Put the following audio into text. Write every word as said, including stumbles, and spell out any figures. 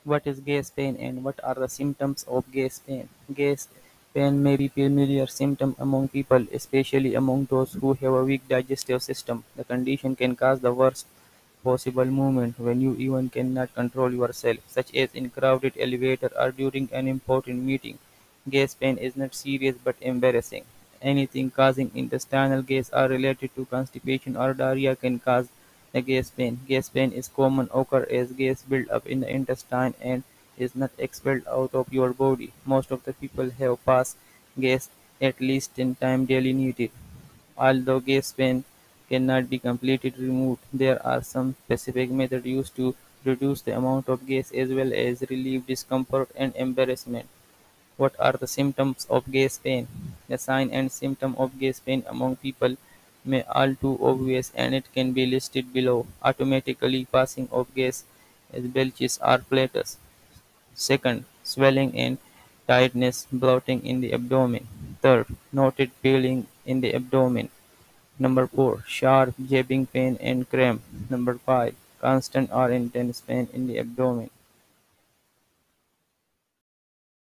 What is gas pain and what are the symptoms of gas pain? Gas pain may be a familiar symptom among people, especially among those who have a weak digestive system. The condition can cause the worst possible movement when you even cannot control yourself, such as in crowded elevator or during an important meeting. Gas pain is not serious but embarrassing. Anything causing intestinal gas or related to constipation or diarrhea can cause the gas pain. Gas pain is common occur as gas build up in the intestine and is not expelled out of your body. Most of the people have passed gas at least ten times daily needed. Although gas pain cannot be completely removed, there are some specific methods used to reduce the amount of gas as well as relieve discomfort and embarrassment. What are the symptoms of gas pain? The sign and symptom of gas pain among people may all too obvious and it can be listed below. Automatically passing of gas as belches or platters. Second, swelling and tightness, bloating in the abdomen. Third, noted peeling in the abdomen. Number four, sharp jabbing pain and cramp. Number five, constant or intense pain in the abdomen.